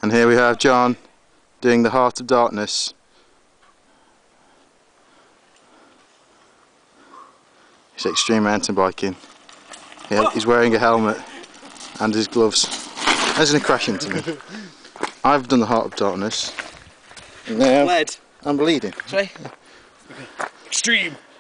And here we have John doing the Heart of Darkness. He's extreme mountain biking. He's wearing a helmet and his gloves. That's going to crash into me. I've done the Heart of Darkness. Now Lead. I'm bleeding. Sorry? Okay. Extreme.